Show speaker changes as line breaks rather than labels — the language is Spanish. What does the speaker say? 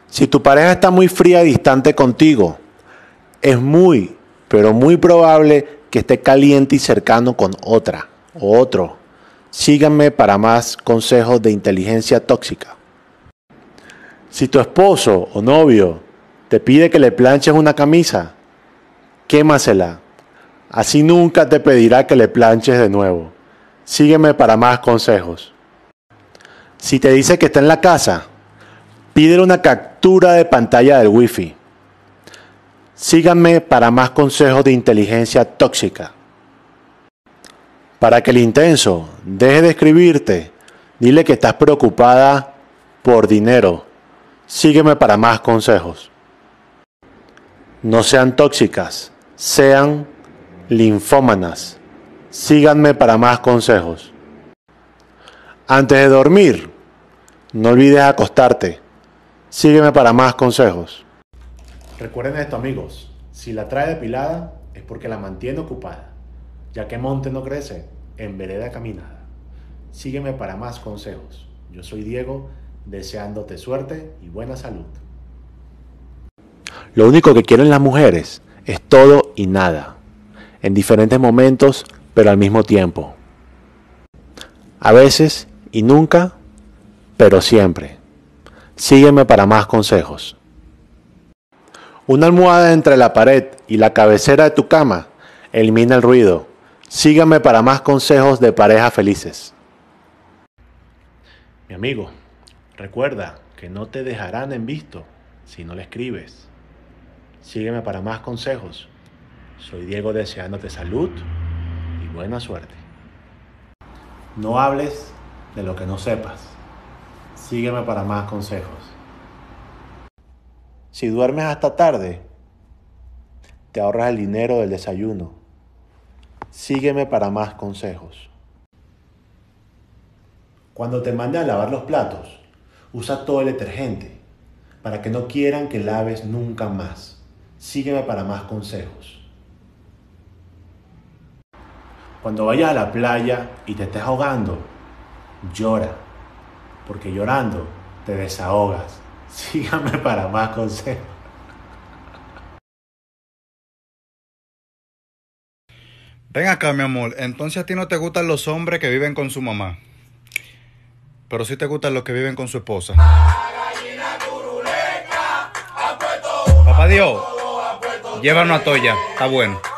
Si tu pareja está muy fría y distante contigo, es muy, pero muy probable que esté caliente y cercano con otra o otro. Síganme para más consejos de inteligencia tóxica. Si tu esposo o novio te pide que le planches una camisa, quémasela. Así nunca te pedirá que le planches de nuevo. Sígueme para más consejos. Si te dice que está en la casa, pídele una captura de pantalla del Wi-Fi. Síganme para más consejos de inteligencia tóxica. Para que el intenso deje de escribirte, dile que estás preocupada por dinero. Sígueme para más consejos. No sean tóxicas, sean linfómanas. Síganme para más consejos. Antes de dormir, no olvides acostarte. Sígueme para más consejos. Recuerden esto, amigos. Si la trae depilada es porque la mantiene ocupada, ya que monte no crece, en vereda caminada. Sígueme para más consejos. Yo soy Diego, deseándote suerte y buena salud. Lo único que quieren las mujeres es todo y nada, en diferentes momentos, pero al mismo tiempo. A veces y nunca, pero siempre. Sígueme para más consejos. Una almohada entre la pared y la cabecera de tu cama elimina el ruido. Sígueme para más consejos de parejas felices. Mi amigo, recuerda que no te dejarán en visto si no le escribes. Sígueme para más consejos. Soy Diego, deseándote salud y buena suerte. No hables de lo que no sepas. Sígueme para más consejos. Si duermes hasta tarde, te ahorras el dinero del desayuno. Sígueme para más consejos. Cuando te manden a lavar los platos, usa todo el detergente para que no quieran que laves nunca más. Sígueme para más consejos. Cuando vayas a la playa y te estés ahogando, llora, porque llorando te desahogas. Sígame para más consejos.
Ven acá, mi amor. Entonces a ti no te gustan los hombres que viven con su mamá, pero sí te gustan los que viven con su esposa. Papá Dios, llévanos a Toya. Está bueno.